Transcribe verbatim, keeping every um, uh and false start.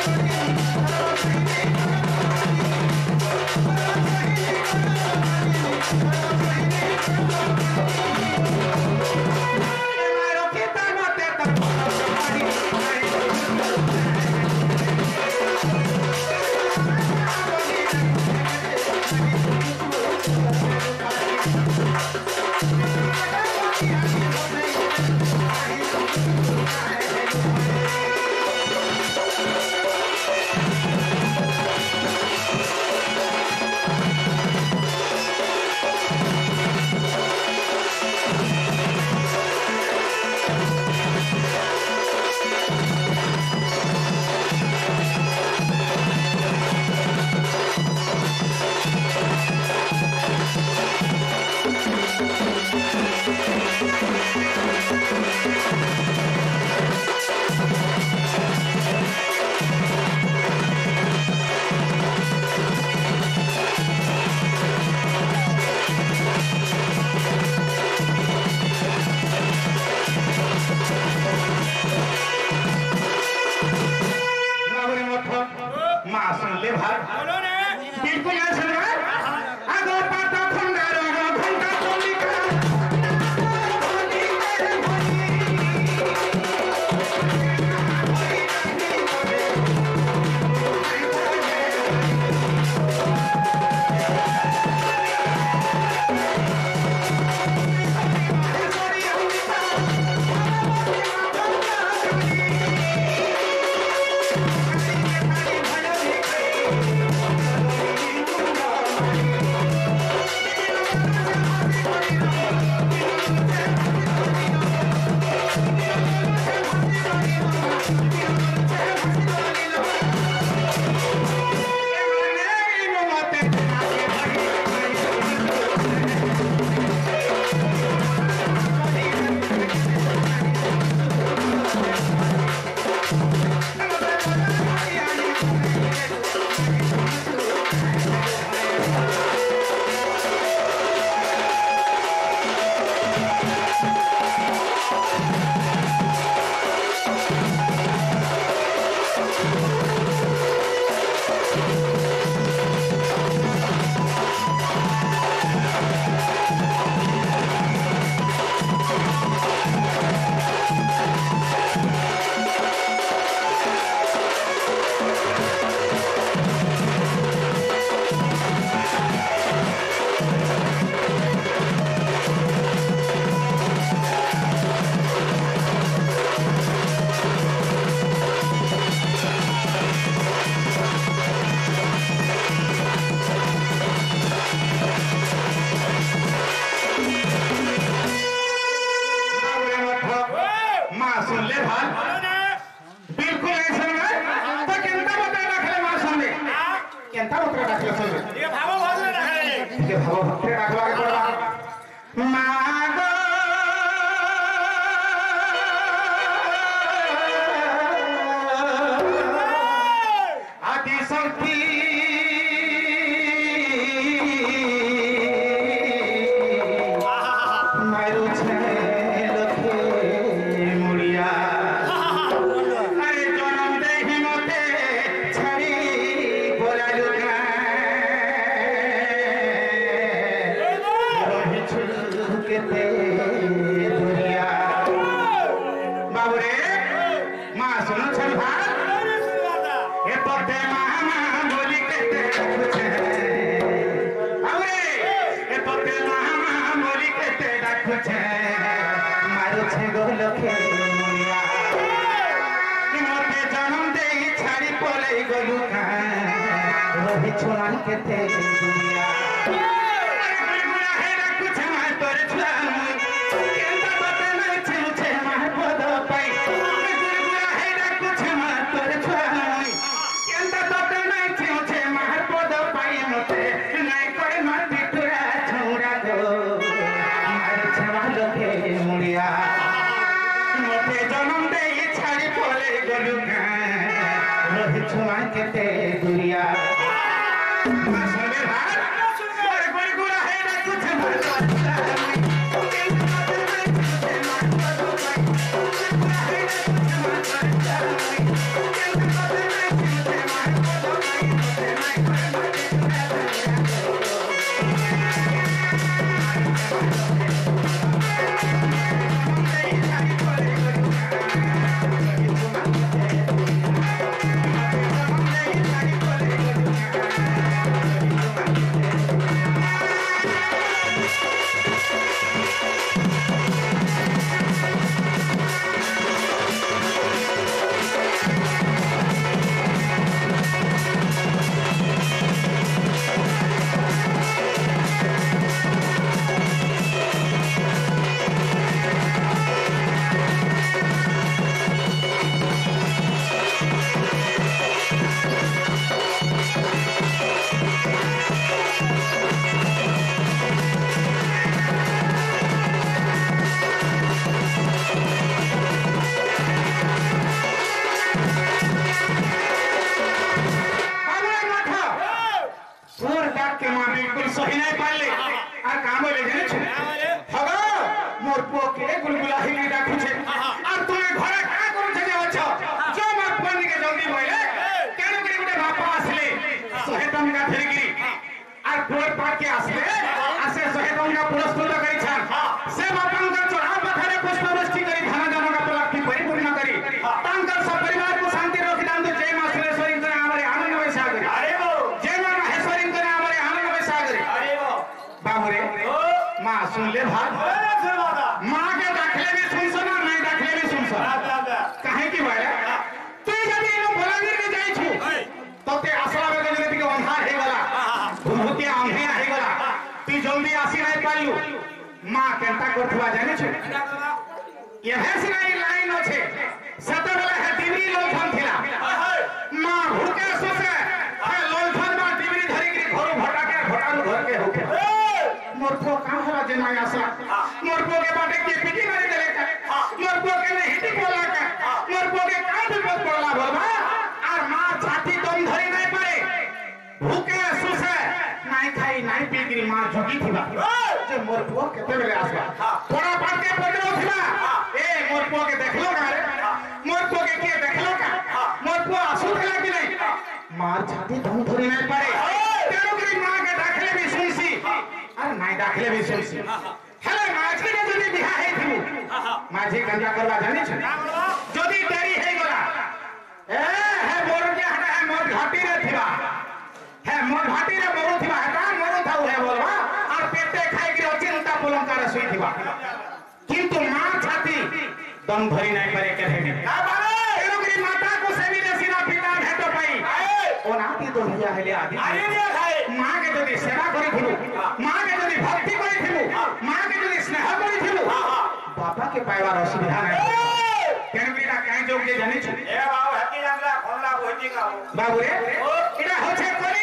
Thank you. तू जल्दी आसी नहीं पालू माँ केंता करथवा जाने छ ये है सिना लाइन अछि सत बेला है टीवी लोथन थिला माँ भूके सोसे है लोथन बा टीवी धरि के घर भटा के भटानु घर के होके मोर को का होला जे ना आसला मोर को के बाटे के पिटी मारी देले का मोर को के नहीं हिटी बोला का मोर को के का विपद पड़ला बाबा और माँ छाती दम धरि नहीं पारे भूके सोसे नहीं खाई नहीं पी गिरी माँ झुकी थिबा जे मोर को केते बेले आसला थोड़ा पाट के पड़ो थिबा ए मोर को के देखलो का रे मोर को के के देखलो का मोर को आसु थला कि नहीं माँ छाती दम धरि नहीं पारे तेरो गिरी माँ के दाखले भी सुनसी अरे नहीं दाखले भी सुनसी हेले माझी के जदी बिहा हे थिबु माझी गंजा करवा जानी छ जदी देरी हे गला ए हे मोर के हटा है मोर घाटी रे थिबा है मोर घाटी रे मोर थिबा हटा मोर थाउ है बोलबा और पेटे खाई के चिंता पुलंकार सोई थिबा किंतु मां छाती दम धरि नहीं पारे के है ना बारे तेरो की माता को सेवी देसिना पिता भेटो पाई ओ नाती तो हिया हेले आदि मां के जदी सेवा करी थिबु मां के जदी भक्ति करी थिबु मां के जदी स्नेह करी थिबु बाबा के पाइबार असुविधा नहीं केनबीरा काई जोग जे जानि छ ए बाबू हकी जानला खोला होती का बाबू रे एटा होछे